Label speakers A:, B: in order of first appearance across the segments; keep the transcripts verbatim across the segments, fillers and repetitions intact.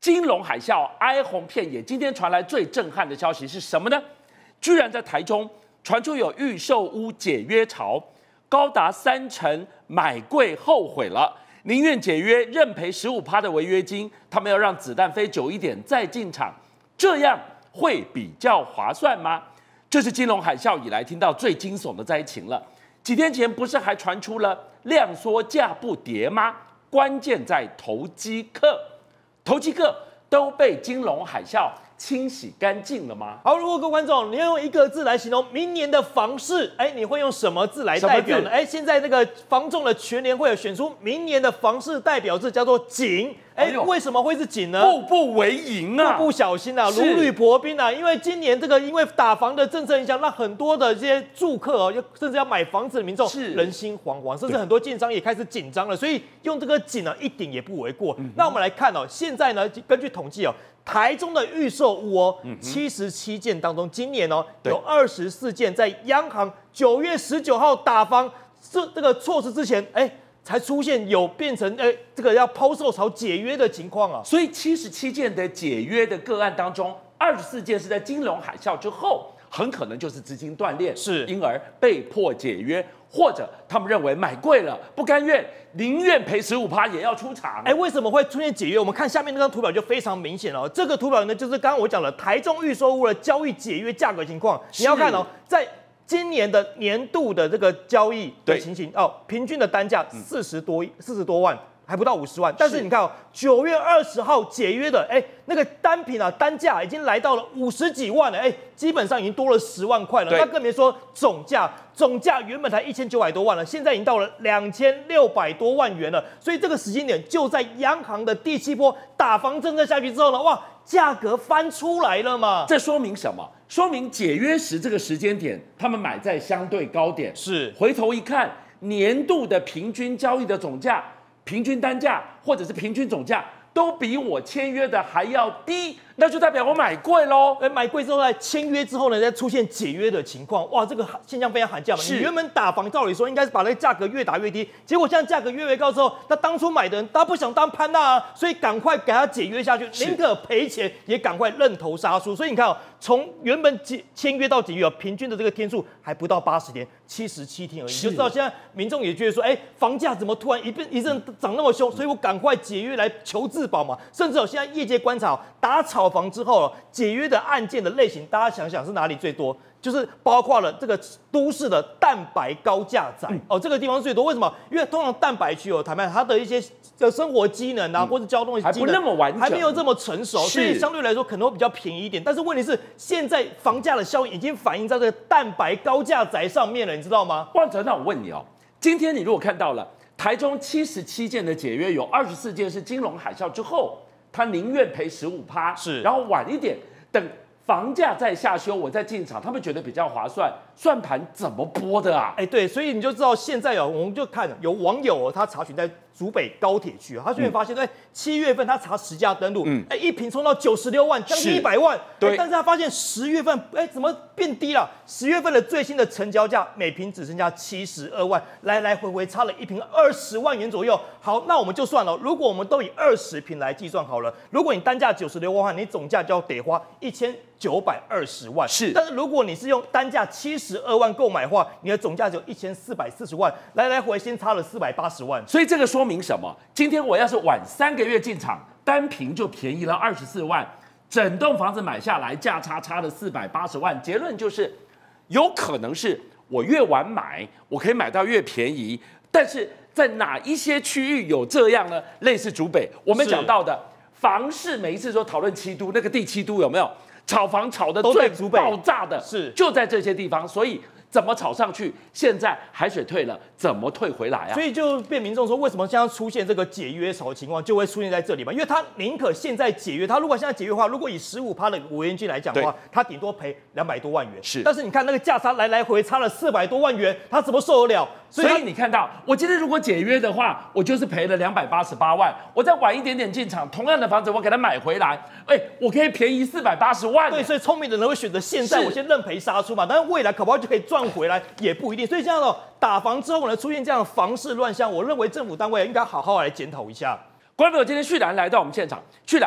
A: 金融海啸哀鸿遍野。今天传来最震撼的消息是什么呢？居然在台中传出有预售屋解约潮，高达三成买贵后悔了，宁愿解约认赔十五趴的违约金，他们要让子弹飞久一点再进场，这样会比较划算吗？这是金融海啸以来听到最惊悚的灾情了。几天前不是还传出了量缩价不跌吗？关键在投机客，投机客都被金融海啸清洗干净了吗？
B: 好，如果各位观众你要用一个字来形容明年的房市，哎，你会用什么字来代表呢？哎，现在那个房仲的全联会有选出明年的房市代表字，叫做景。哎，为什么会是景呢？
A: 步步为营啊，
B: 步步小心啊，如履薄冰啊。因为今年这个因为打房的政策影响，让很多的这些住客哦，甚至要买房子的民众人心惶惶，甚至很多建商也开始紧张了。所以用这个景呢，一点也不为过。嗯、那我们来看哦，现在呢，根据统计哦。台中的预售屋哦，七十七件当中，今年哦有二十四件在央行九月十九号打房这这个措施之前，哎，才出现有变成哎这个要抛售潮解约的情况啊。
A: 所以七十七件的解约的个案当中，二十四件是在金融海啸之后，很可能就是资金断裂，
B: 是
A: 因而被迫解约，或者他们认为买贵了不甘愿，宁愿赔十五趴也要出场。
B: 哎，为什么会出现解约？我们看下面那张图表就非常明显了。这个图表呢，就是刚刚我讲了台中预售屋的交易解约价格情况。你要看哦，在今年的年度的这个交易的情形哦，平均的单价四十多四十多万。还不到五十万，但是你看哦，九月二十号解约的，哎，那个单品啊，单价已经来到了五十几万了，哎，基本上已经多了十万块了。那更别说总价，总价原本才一千九百多万了，现在已经到了两千六百多万元了。所以这个时间点就在央行的第七波打房政策下去之后呢，哇，价格翻出来了嘛。
A: 这说明什么？说明解约时这个时间点，他们买在相对高点，
B: 是
A: 回头一看，年度的平均交易的总价。平均单价或者是平均总价都比我签约的还要低，那就代表我买贵喽。
B: 哎，买贵之后呢，签约之后呢，再出现解约的情况，哇，这个现象非常罕见嘛。你原本打房，照理说应该是把那个价格越打越低，结果现在价格越来越高之后，那当初买的人他不想当潘娜啊，所以赶快给他解约下去，宁可赔钱也赶快认头杀出。所以你看哦，从原本解签约到解约，平均的这个天数还不到八十天，七十七天而已。你就知道现在民众也觉得说，哎，房价怎么突然一变一阵涨那么凶，所以我赶快解约来求自保嘛。甚至有现在业界观察，打炒房之后解约的案件的类型，大家想想是哪里最多？就是包括了这个都市的蛋白高价宅、嗯、哦，这个地方最多。为什么？因为通常蛋白区有谈判，它的一些生活机能啊，嗯、或者交通的机能
A: 还不那么完整，
B: 还没有这么成熟，所以相对来说可能会比较便宜一点。但是问题是，现在房价的效应已经反映在这个蛋白高价宅上面了，你知道吗？
A: 万哲，那我问你哦，今天你如果看到了台中七十七件的解约，有二十四件是金融海啸之后，他宁愿赔十五趴，
B: 是，
A: 然后晚一点等。房价再下修，我再进场，他们觉得比较划算。算盘怎么拨的啊？
B: 哎，对，所以你就知道现在哦，我们就看有网友哦，他查询在竹北高铁区，他居然发现，哎、嗯，七月份他查实价登录，嗯，哎，一坪冲到九十六万，将近一百万，对，但是他发现十月份，哎，怎么变低了？十月份的最新的成交价每坪只剩下七十二万，来来回回差了一坪二十万元左右。好，那我们就算了，如果我们都以二十坪来计算好了，如果你单价九十六万，你总价就要得花一千九百二十万，
A: 是，
B: 但是如果你是用单价七十二万购买的话，你的总价只有一千四百四十万，来来回先差了四百八十万。
A: 所以这个说明什么？今天我要是晚三个月进场，单坪就便宜了二十四万，整栋房子买下来价差差了四百八十万。结论就是，有可能是我越晚买，我可以买到越便宜，但是在哪一些区域有这样呢？类似竹北，我们讲到的房市，每一次说讨论七都，那个第七都有没有？炒房炒的最爆炸的
B: 是
A: 就在这些地方，所以怎么炒上去？现在海水退了，怎么退回来啊？
B: 所以就变民众说，为什么现在出现这个解约潮的情况，就会出现在这里嘛？因为他宁可现在解约，他如果现在解约的话，如果以十五趴的违约金来讲的话，他顶多赔两百多万元。
A: 是，
B: 但是你看那个价差来来回差了四百多万元，他怎么受得了？
A: 所以, 所以你看到，我今天如果解约的话，我就是赔了两百八十八万。我再晚一点点进场，同样的房子我给它买回来，哎，我可以便宜四百八十万。
B: 对，所以聪明的人会选择现在我先认赔杀出嘛，但是未来可不好就可以赚回来，也不一定。所以这样的打房之后呢，出现这样的房市乱象，我认为政府单位应该好好来检讨一下。
A: 观众朋友，今天旭然来到我们现场，旭然。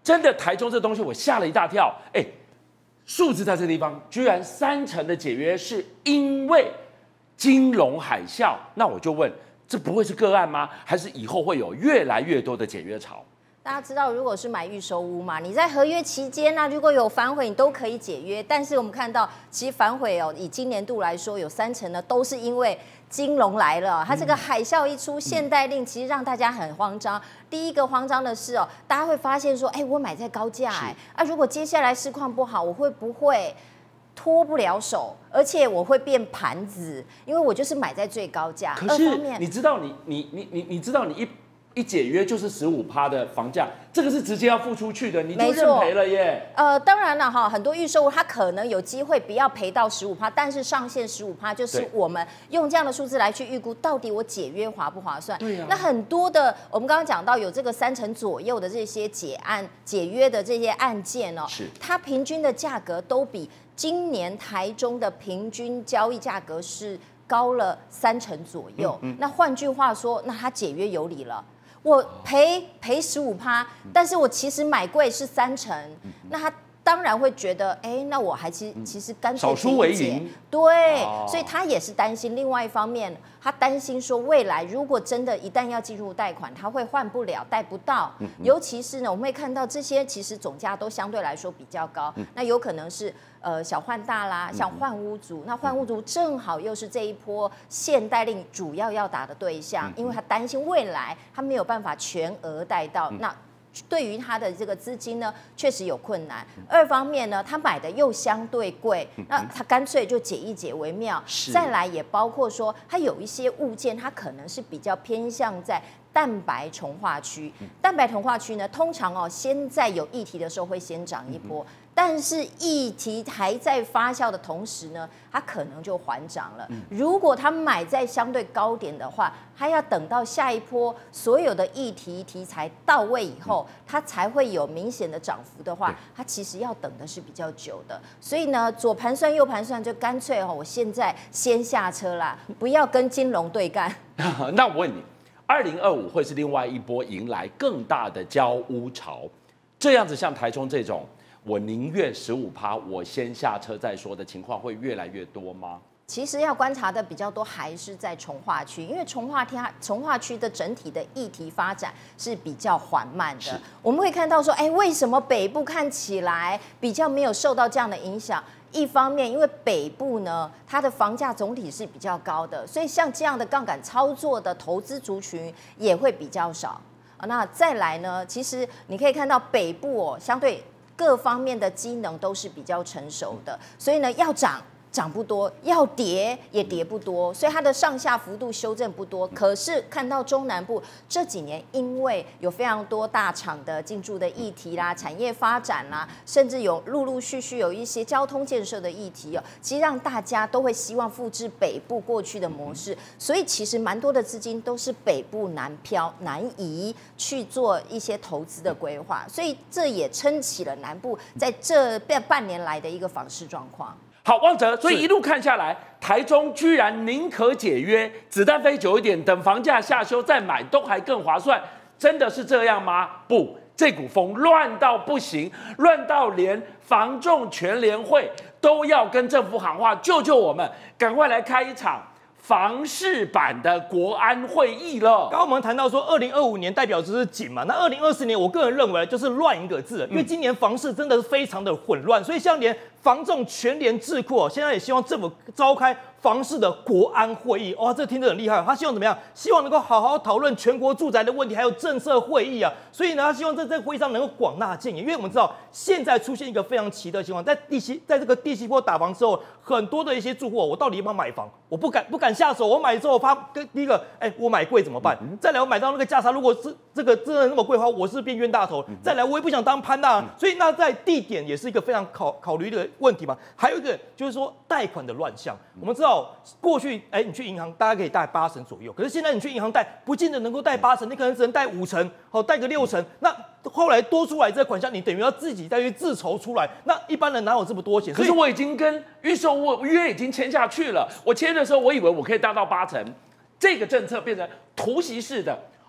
A: 真的台中这东西我吓了一大跳，哎，数字在这地方居然三成的解约是因为金融海啸，那我就问，这不会是个案吗？还是以后会有越来越多的解约潮？
C: 大家知道，如果是买预售屋嘛，你在合约期间呢、啊，如果有反悔，你都可以解约。但是我们看到，其实反悔哦，以今年度来说，有三成呢都是因为金融来了。它这个海啸一出，限贷令其实让大家很慌张。第一个慌张的是哦，大家会发现说，哎，我买在高价哎，啊，如果接下来市况不好，我会不会脱不了手？而且我会变盘子，因为我就是买在最高价。
A: 可是你知道你，你你你你知道你一。一解约就是十五趴的房价，这个是直接要付出去的，你就认赔了耶。
C: 呃，当然了哈，很多预售屋它可能有机会不要赔到十五趴，但是上限十五趴就是我们用这样的数字来去预估，到底我解约划不划算？
A: 对呀、啊。
C: 那很多的，我们刚刚讲到有这个三成左右的这些解案解约的这些案件哦，
A: 是
C: 它平均的价格都比今年台中的平均交易价格是高了三成左右。嗯嗯、那换句话说，那它解约有理了。我赔赔十五趴，但是我其实买贵是三成，那他当然会觉得，哎，那我还其其实干脆
A: 少输为赢，
C: 对，哦、所以他也是担心。另外一方面，他担心说未来如果真的一旦要进入贷款，他会换不了、贷不到，嗯、尤其是呢，我们会看到这些其实总价都相对来说比较高，嗯、那有可能是。呃，小换大啦，像换屋族，那换屋族正好又是这一波限贷令主要要打的对象，因为他担心未来他没有办法全额贷到，那对于他的这个资金呢，确实有困难。二方面呢，他买的又相对贵，那他干脆就解一解为妙。再来也包括说，他有一些物件，它可能是比较偏向在。蛋白重化区，蛋白重化区呢，通常哦，先在有议题的时候会先涨一波，但是议题还在发酵的同时呢，它可能就缓涨了。如果他买在相对高点的话，他要等到下一波所有的议题题材到位以后，它才会有明显的涨幅的话，它其实要等的是比较久的。所以呢，左盘算右盘算，就干脆哦，我现在先下车啦，不要跟金融对干。
A: 那我问你。二零二五会是另外一波迎来更大的交屋潮，这样子像台中这种，我宁愿十五趴，我先下车再说的情况会越来越多吗？
C: 其实要观察的比较多还是在重划区，因为重划区重划区的整体的议题发展是比较缓慢的。我们会看到说，哎，为什么北部看起来比较没有受到这样的影响？一方面，因为北部呢，它的房价总体是比较高的，所以像这样的杠杆操作的投资族群也会比较少。那再来呢，其实你可以看到北部哦，相对各方面的机能都是比较成熟的，所以呢，要涨。涨不多，要跌也跌不多，所以它的上下幅度修正不多。可是看到中南部这几年，因为有非常多大厂的进驻的议题啦、产业发展啦，甚至有陆陆续续有一些交通建设的议题哦，其实让大家都会希望复制北部过去的模式，所以其实蛮多的资金都是北部南漂南移去做一些投资的规划，所以这也撑起了南部在这半年来的一个房市状况。
A: 好，旺哲，所以一路看下来，台中居然宁可解约，子弹飞久一点，等房价下修再买，都还更划算，真的是这样吗？不，这股风乱到不行，乱到连房仲全联会都要跟政府喊话，救救我们，赶快来开一场房市版的国安会议了。
B: 刚刚我们谈到说，二零二五年代表就是紧嘛，那二零二四年我个人认为就是乱一个字，因为今年房市真的是非常的混乱，所以像连房仲全联智库哦，现在也希望政府召开房市的国安会议。哇，这听着很厉害。他希望怎么样？希望能够好好讨论全国住宅的问题，还有政策会议啊。所以呢，他希望在这个会议上能够广纳建言。因为我们知道，现在出现一个非常奇特的情况，在地西在这个地西坡打房之后，很多的一些住户，我到底要不要买房？我不敢不敢下手。我买之后，怕跟第一个，哎，我买贵怎么办？再来，我买到那个价差，如果是这个真的那么贵的话，我是变冤大头。再来，我也不想当潘大。所以那在地点也是一个非常考考虑的问题嘛。还有一个就是说贷款的乱象，我们知道过去哎，你去银行大概可以贷八成左右，可是现在你去银行贷不见得能够贷八成，你可能只能贷五成，好贷个六成。那后来多出来这个款项，你等于要自己再去自筹出来。那一般人哪有这么多钱？
A: 可是我已经跟预售屋约已经签下去了，我签的时候我以为我可以贷到八成，这个政策变成突袭式的。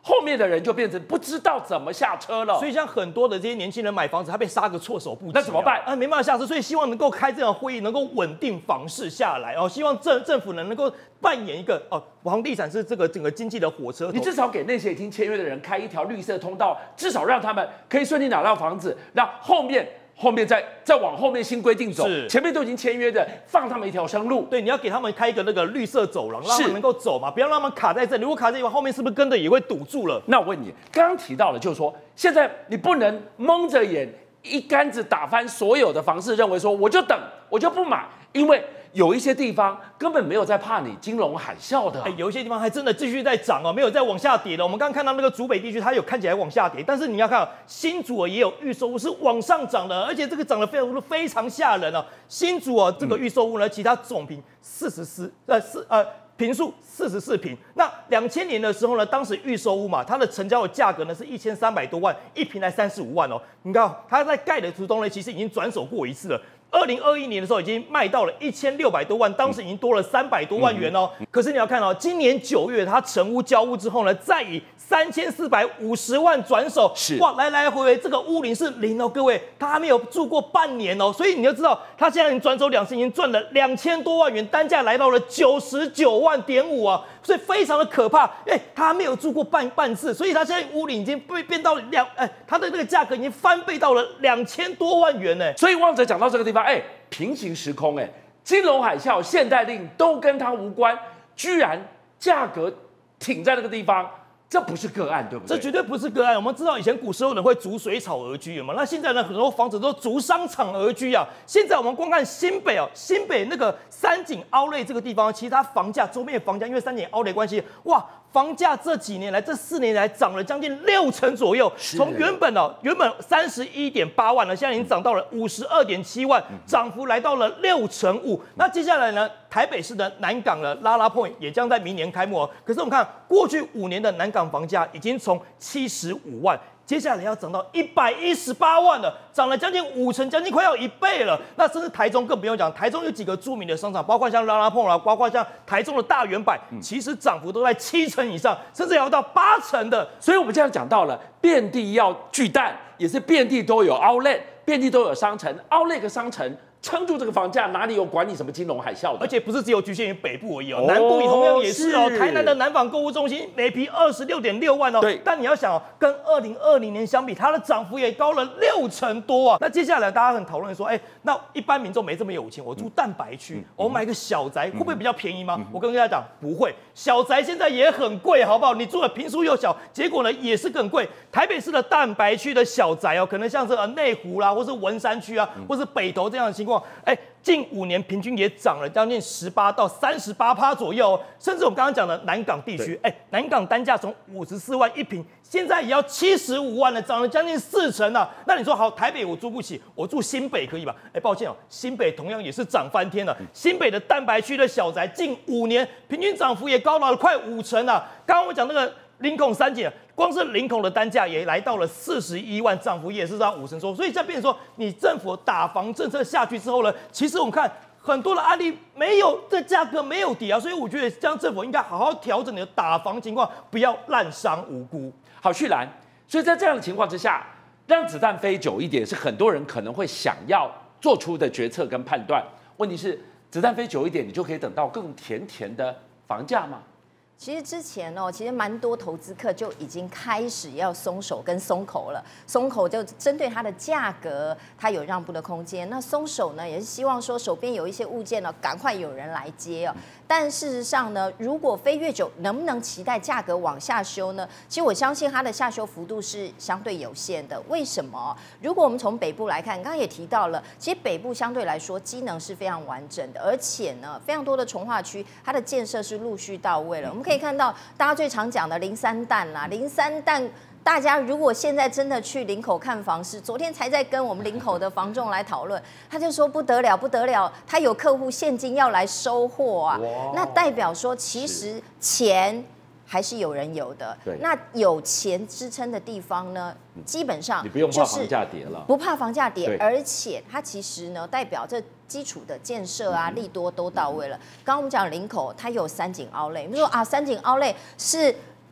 A: 后面的人就变成不知道怎么下车了。
B: 所以像很多的这些年轻人买房子，他被杀个措手不及、啊，
A: 那怎么办？
B: 啊，没办法下车，所以希望能够开这样会议，能够稳定房市下来哦。希望政政府呢能够扮演一个哦，房地产是这个整个经济的火车头。
A: 你至少给那些已经签约的人开一条绿色通道，至少让他们可以顺利拿到房子，让后面。后面再再往后面新规定走，前面都已经签约的，放他们一条生路。
B: 对，你要给他们开一个那个绿色走廊，让他们能够走嘛，不要让他们卡在这里。如果卡在这里，后面是不是跟着也会堵住了？
A: 那我问你，刚刚提到了，就是说现在你不能蒙着眼一竿子打翻所有的房市，认为说我就等，我就不买，因为有一些地方根本没有在怕你金融海啸的、啊，
B: 哎，有一些地方还真的继续在涨哦，没有再往下跌了。我们刚刚看到那个竹北地区，它有看起来往下跌，但是你要看、哦、新竹也有预售屋是往上涨的，而且这个涨得非常非常吓人哦。新竹哦，这个预售屋呢，其他总坪四十四呃四呃。坪数四十四坪，那两千年的时候呢，当时预售屋嘛，它的成交的价格呢是一千三百多万，一坪才三十五万哦。你看它在盖的途中呢，其实已经转手过一次了。二零二一年的时候已经卖到了一千六百多万，当时已经多了三百多万元哦。嗯、可是你要看哦，今年九月它成屋交屋之后呢，再以三千四百五十万转手，
A: 是
B: 哇，来来回回这个屋龄是零哦，各位，他还没有住过半年哦，所以你要知道，他现在已经转手两次，已经赚了两千多万元，单价来到了九十九万点五啊，所以非常的可怕。哎，他还没有住过半半次，所以他现在屋龄已经被变到两，哎，他的那个价格已经翻倍到了两千多万元呢。
A: 所以旺哲讲到这个地方，哎，平行时空，哎，金融海啸、限贷令都跟他无关，居然价格挺在那个地方。这不是个案，对不对？
B: 这绝对不是个案。我们知道以前古时候人会逐水草而居嘛，那现在呢，很多房子都逐商场而居啊。现在我们光看新北哦，新北那个三井凹类这个地方，其实它房价周边的房价，因为三井凹类关系，哇，房价这几年来，这四年来涨了将近六成左右，从原本哦，原本三十一点八万呢，现在已经涨到了五十二点七万，涨幅来到了六成五。那接下来呢，台北市的南港的拉拉 Point 也将在明年开幕哦。可是我们看过去五年的南港房价已经从七十五万，接下来要涨到一百一十八万了，涨了将近五成，将近快要一倍了。那甚至台中更不用讲，台中有几个著名的商场，包括像拉拉碰啦，包括像台中的大圆百，其实涨幅都在七成以上，甚至也要到八成的。
A: 所以我们这样讲到了，遍地要巨蛋，也是遍地都有 outlet， 遍地都有商城 ，outlet 跟商城。撑住这个房价，哪里有管你什么金融海啸的？
B: 而且不是只有局限于北部而已哦，南部同样也是哦。台南的南纺购物中心每坪二十六点六万哦，
A: 对。
B: 但你要想哦，跟二零二零年相比，它的涨幅也高了六成多啊。那接下来大家很讨论说，哎，那一般民众没这么有钱，我住蛋白区，我买个小宅会不会比较便宜吗？我跟大家讲，不会，小宅现在也很贵，好不好？你住的坪数又小，结果呢也是更贵。台北市的蛋白区的小宅哦，可能像是呃内湖啦，或是文山区啊，或是北投这样的情况。哎，近五年平均也涨了将近十八到三十八趴左右、哦，甚至我们刚刚讲的南港地区，哎，南港单价从五十四万一坪，现在也要七十五万了，涨了将近四成啊。那你说好，台北我租不起，我住新北可以吧？哎，抱歉哦，新北同样也是涨翻天了。新北的蛋白区的小宅，近五年平均涨幅也高达了快五成啊。刚刚我讲那个林口三井，光是林口的单价也来到了四十一万，涨幅也是到五成多。所以这变成说，你政府打房政策下去之后呢，其实我们看很多的案例没有这价格没有跌啊，所以我觉得这样政府应该好好调整你的打房情况，不要滥伤无辜。
A: 好，旭兰，所以在这样的情况之下，让子弹飞久一点是很多人可能会想要做出的决策跟判断。问题是，子弹飞久一点，你就可以等到更甜甜的房价吗？
C: 其实之前哦，其实蛮多投资客就已经开始要松手跟松口了。松口就针对它的价格，它有让步的空间。那松手呢，也是希望说手边有一些物件呢，赶快有人来接哦。但事实上呢，如果飞越久，能不能期待价格往下修呢？其实我相信它的下修幅度是相对有限的。为什么？如果我们从北部来看，刚刚也提到了，其实北部相对来说机能是非常完整的，而且呢，非常多的重划区，它的建设是陆续到位了。我们可以看到，大家最常讲的零三蛋啦，零三蛋。大家如果现在真的去林口看房市，昨天才在跟我们林口的房仲来讨论，他就说不得了不得了，他有客户现金要来收货啊，那代表说其实钱还是有人有的。那有钱支撑的地方呢，基本上
A: 你不用怕房价跌了，
C: 不怕房价跌，而且它其实呢代表这基础的建设啊，利多都到位了。刚刚我们讲林口，它有三井outlet，你说啊，三井outlet是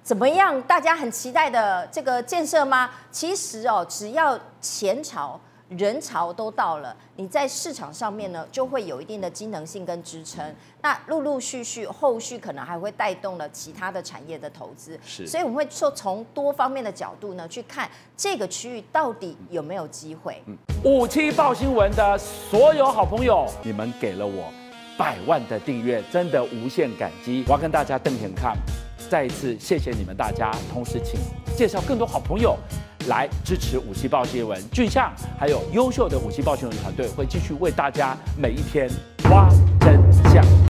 C: 怎么样？大家很期待的这个建设吗？其实哦，只要钱潮、人潮都到了，你在市场上面呢，就会有一定的机能性跟支撑。那陆陆续续，后续可能还会带动了其他的产业的投资。
A: 是，
C: 所以我们会说从多方面的角度呢，去看这个区域到底有没有机会。
A: 嗯，五七报新闻的所有好朋友，你们给了我百万的订阅，真的无限感激。我要跟大家瞪眼看。再一次谢谢你们大家，同时请介绍更多好朋友来支持五七报新闻。俊相还有优秀的五七报新闻团队会继续为大家每一天挖真相。